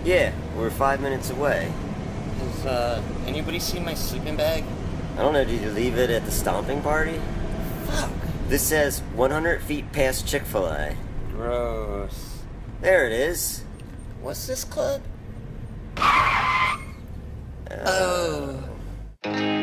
Yeah, we're 5 minutes away. Has, anybody seen my sleeping bag? I don't know, did you leave it at the stomping party? Fuck. This says 100 feet past Chick-fil-A. Gross. There it is. What's this club? Oh.